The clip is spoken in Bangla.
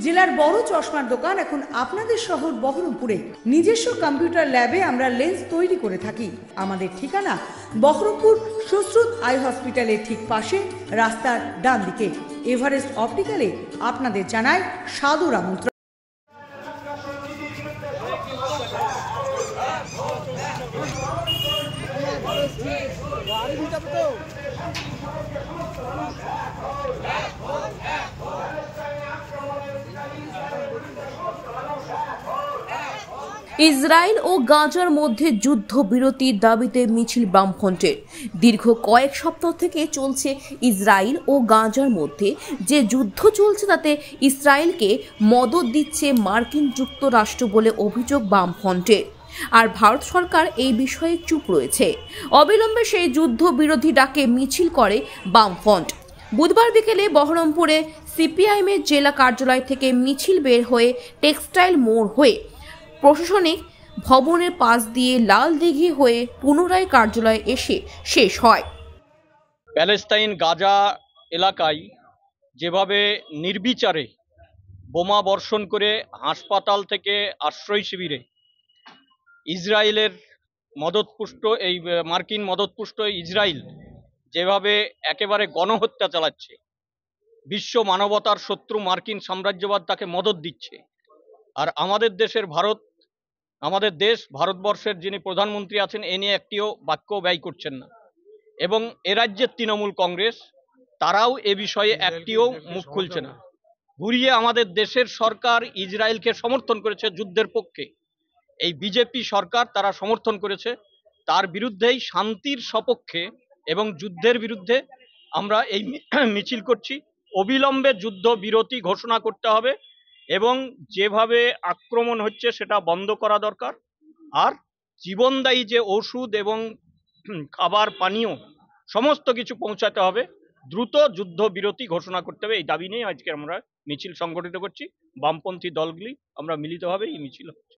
জেলার বড় চশমার দোকান এখন আপনাদের শহর বহরমপুরে। নিজস্ব কম্পিউটার ল্যাবে আমরা লেন্স তৈরি করে থাকি। আমাদের ঠিকানা বহরমপুর সুশ্রুত আই হসপিটালের ঠিক পাশে, রাস্তার ডান দিকে। এভারেস্ট অপটিক্যালে আপনাদের জানায় সাদর আমন্ত্রণ। ইসরায়েল ও গাজার মধ্যে যুদ্ধবিরতির দাবিতে মিছিল বামফ্রন্টের। দীর্ঘ কয়েক সপ্তাহ থেকে চলছে ইসরায়েল ও গাজার মধ্যে যে যুদ্ধ চলছে তাতে ইসরায়েলকে মদদ দিচ্ছে মার্কিন যুক্তরাষ্ট্র বলে অভিযোগ বামফ্রন্টের। আর ভারত সরকার এই বিষয়ে চুপ রয়েছে। অবিলম্বে সেই যুদ্ধবিরোধী ডাকে মিছিল করে বামফ্রন্ট। বুধবার বিকেলে বহরমপুরে সিপিআইএমের জেলা কার্যালয় থেকে মিছিল বের হয়ে টেক্সটাইল মোড় হয়ে প্রশাসনিক ভবনের পাশ দিয়ে লাল দিঘি হয়ে পুনরায় কার্যালয়ে এসে শেষ হয়। প্যালেস্তাইন গাজা এলাকায় যেভাবে নির্বিচারে বোমা বর্ষণ করে হাসপাতাল থেকে আশ্রয় শিবিরে ইসরায়েলের মদতপুষ্ট এই মার্কিন মদতপুষ্ট ইসরায়েল যেভাবে একেবারে গণহত্যা চালাচ্ছে, বিশ্ব মানবতার শত্রু মার্কিন সাম্রাজ্যবাদ তাকে মদত দিচ্ছে। আর আমাদের দেশের ভারতবর্ষের যিনি প্রধানমন্ত্রী আছেন এ নিয়ে একটিও বাক্য ব্যয় করছেন না, এবং এ রাজ্যের তৃণমূল কংগ্রেস তারাও এ বিষয়ে একটিও মুখ খুলছে না। ঘুরিয়ে আমাদের দেশের সরকার ইসরায়েলকে সমর্থন করেছে যুদ্ধের পক্ষে। এই বিজেপি সরকার তারা সমর্থন করেছে, তার বিরুদ্ধেই শান্তির সপক্ষে এবং যুদ্ধের বিরুদ্ধে আমরা এই মিছিল করছি। অবিলম্বে যুদ্ধ বিরতি ঘোষণা করতে হবে এবং যেভাবে আক্রমণ হচ্ছে সেটা বন্ধ করা দরকার। আর জীবনদায়ী যে ওষুধ এবং খাবার পানীয় সমস্ত কিছু পৌঁছাতে হবে। দ্রুত যুদ্ধ বিরতি ঘোষণা করতে হবে, এই দাবি নিয়ে আজকে আমরা মিছিল সংগঠিত করছি। বামপন্থী দলগুলি আমরা মিলিতভাবে এই মিছিল